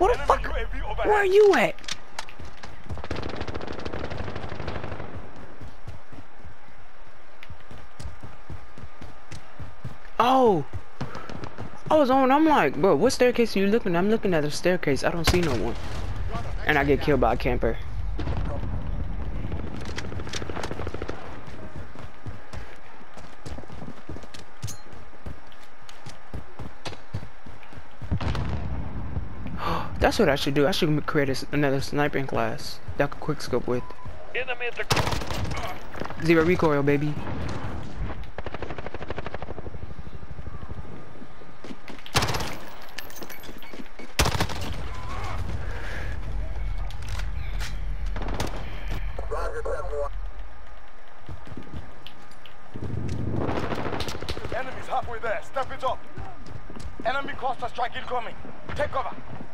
Where the fuck? Where are you at? Oh, I was on. I'm like, bro, what staircase are you looking at? I'm looking at the staircase. I don't see no one. And I get killed by a camper. That's what I should do. I should create another sniping class that I could quick scope with. Enemy at the... Zero recoil, baby. Enemies halfway there. Step it up. Enemy cluster strike incoming. Take cover.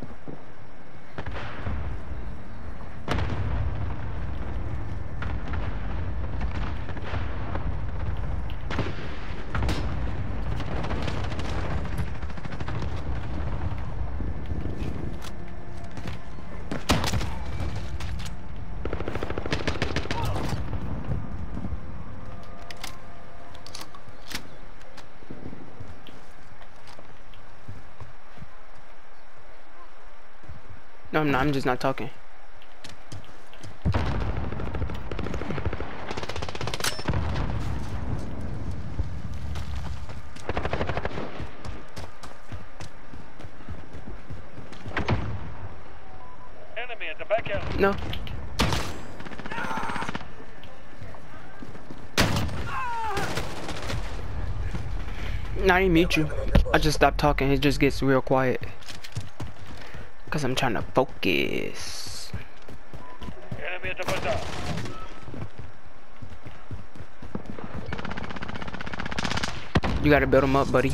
No, I'm not. I'm just not talking. Enemy at the back end. No. No, I didn't mute you. I just stopped talking. It just gets real quiet. Cause I'm trying to focus. Enemy at the bazaar. You gotta build them up, buddy.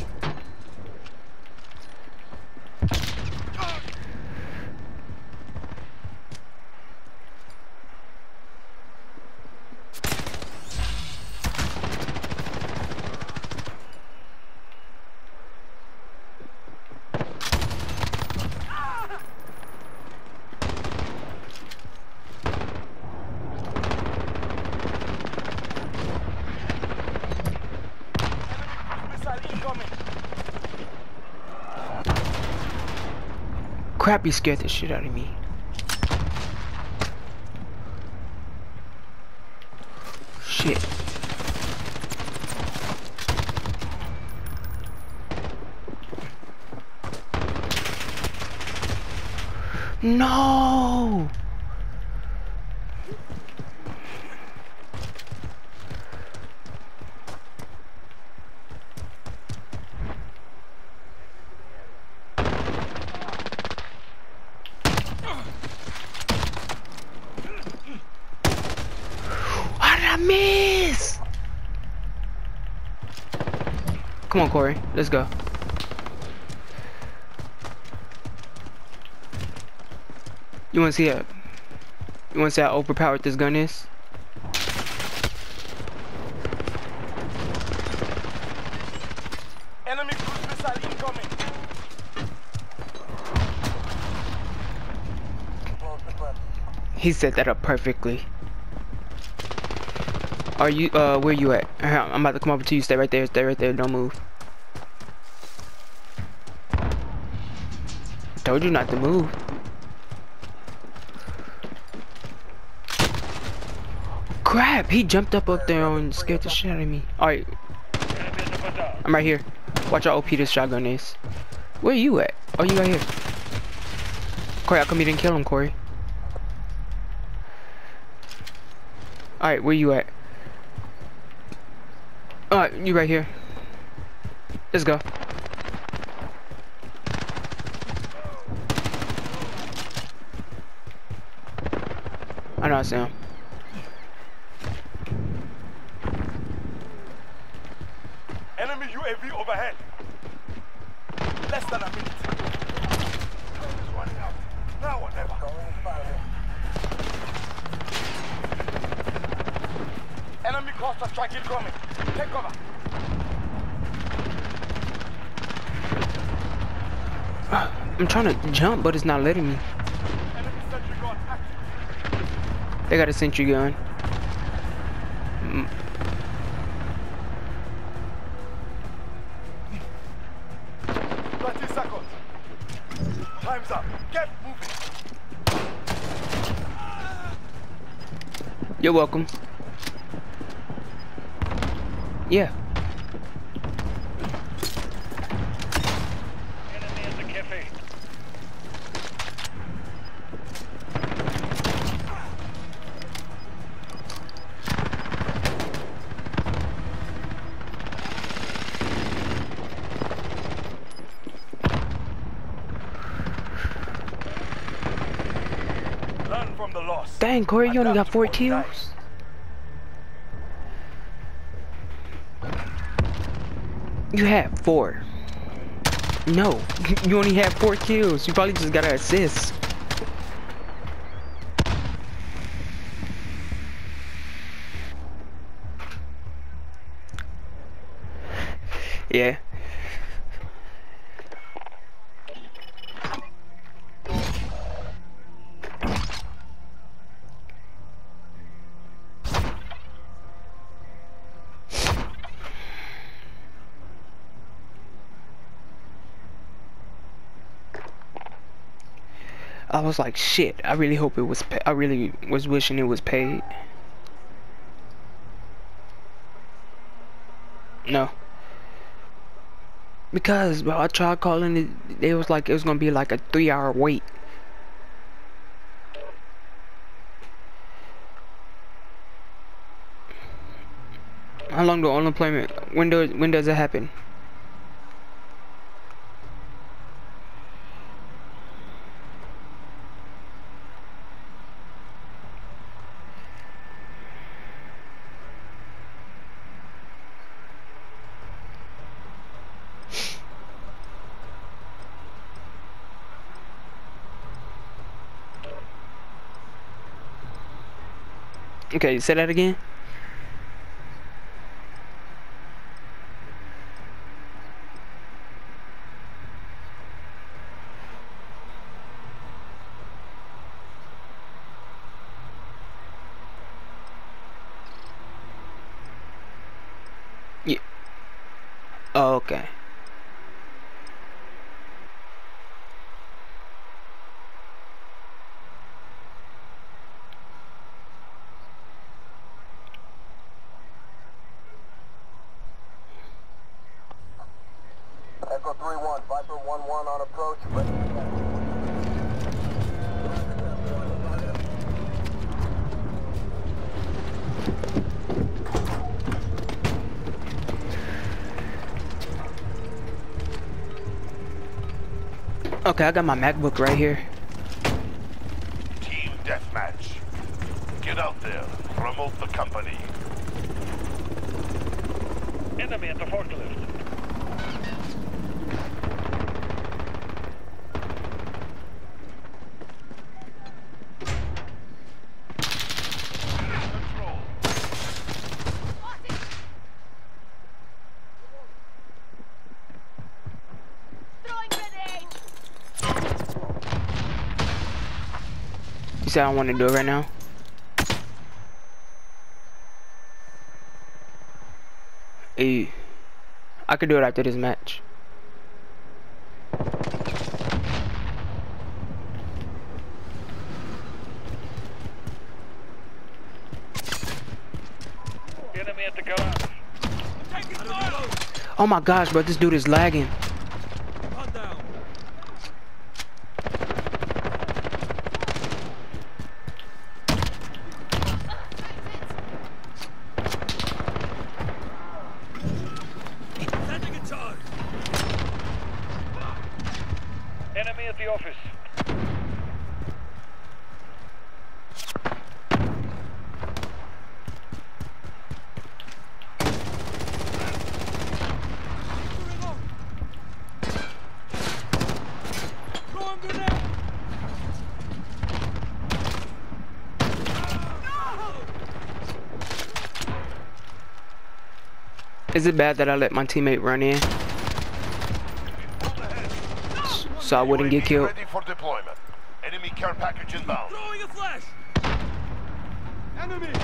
Crap, you scared the shit out of me. Shit. No. Miss! Come on, Corey. Let's go. You wanna see how overpowered this gun is? Enemy cruise missile incoming. He set that up perfectly. Are you, where you at? I'm about to come over to you. Stay right there. Stay right there. Don't move. Told you not to move. Crap! He jumped up there and scared the shit out of me. Alright. I'm right here. Watch how OP this shotgun is. Where you at? Oh, you right here. Corey, how come you didn't kill him, Corey? Alright, where you at? Alright, you right here. Let's go. I know I see him. Enemy UAV overhead. Less than a minute. It's running out. Now or never. Enemy cluster strike incoming. Take cover. I'm trying to jump, but it's not letting me. Enemy sentry gun active. They got a sentry gun. 30 seconds. Time's up. Get moving. You're welcome. Yeah. Enemy at the cafe. Learn from the loss. Dang, Corey, you only got Adapt 4 or die. kills? You had 4. No, you only had 4 kills. You probably just got an assist. Yeah. I was like, shit, I really hope it was I really was wishing it was paid. No. Because, bro, I tried calling it, it was like, it was gonna be like a 3-hour wait. How long do unemployment, when does it happen? Okay, say that again. Yeah. Oh, okay. Echo 3-1, Viper 1-1 on approach. Ready to attack. Okay, I got my MacBook right here. Team deathmatch. Get out there. Promote the company. Enemy at the forklift. Control. Throwing grenade! You said I don't want to do it right now? Hey, I could do it after this match. Enemy at the garage. Oh my gosh, bro, this dude is lagging. Enemy at the office. Is it bad that I let my teammate run in? so I wouldn't get killed. Ready for deployment. Enemy care package inbound. Throwing a flash. Enemy.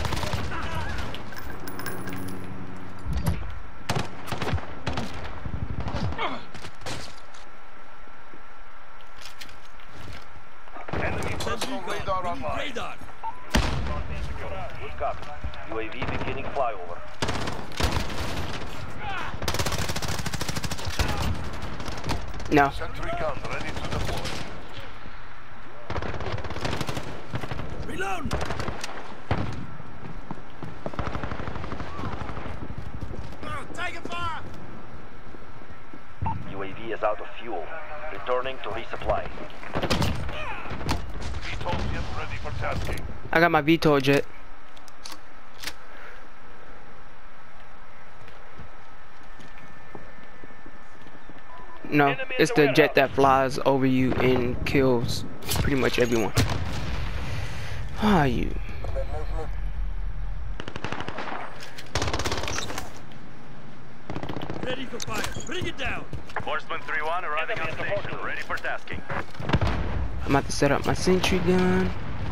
Enemy personal radar online. Radar. Good copy. UAV beginning flyover. No. Sentry gun ready to deploy. Reload. Taking fire. UAV is out of fuel. Returning to resupply. VTOL jet ready for tasking. I got my VTOL jet. No, it's the jet that flies over you and kills pretty much everyone. Ah, you. Ready for fire. Bring it down. Horseman 3-1 arriving on station, ready for tasking. I'm about to set up my sentry gun.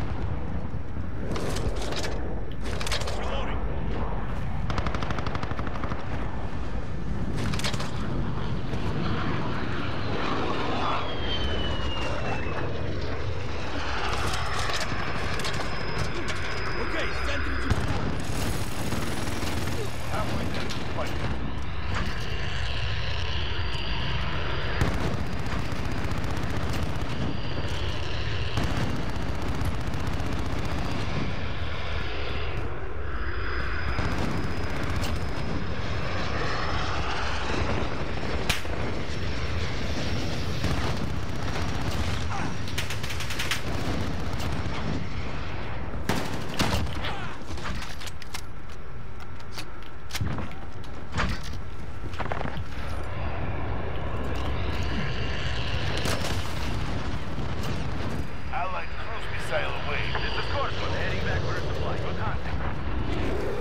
Okay, send them to Halfway there. Fight. Allied cruise missile away. This is Horseman, heading back for a supply. Good hunting.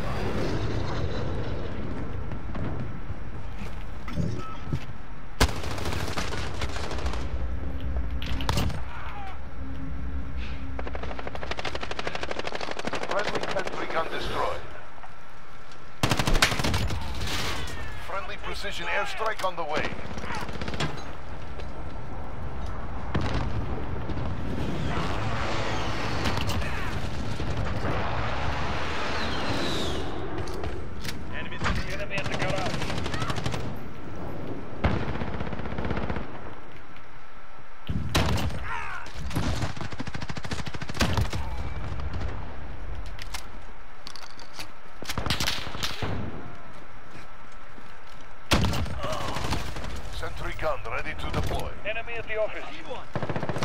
Friendly sentry gun destroyed. Friendly precision airstrike on the way. Enemies in the enemy at the garage. Sentry gun ready to deploy. Enemy at the office.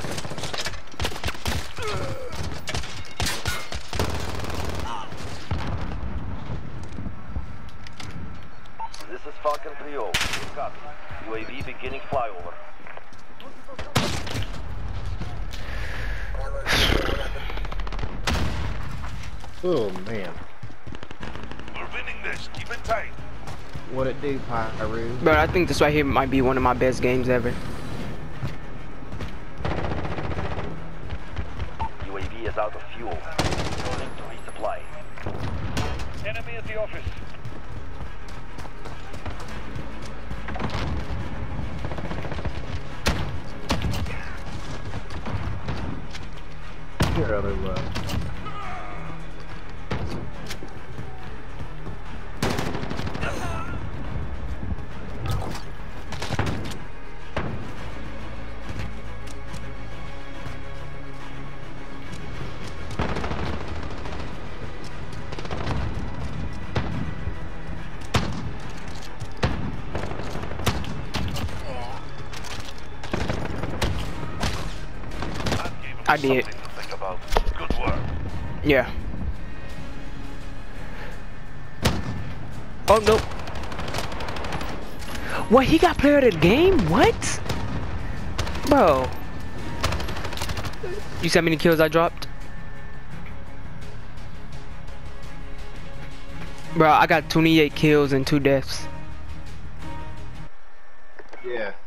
This is Falcon 3-0. Good copy. UAV beginning flyover. Oh man, We're winning this. Keep it tight. what it do, Pyru? But I think this right here might be one of my best games ever. UAV is out of fuel. Returning to resupply. Enemy at the office. Your other low. I did. Something to think about. Good work. Yeah. Oh no. What, he got player of the game? What? Bro. You see how many kills I dropped? Bro, I got 28 kills and 2 deaths. Yeah.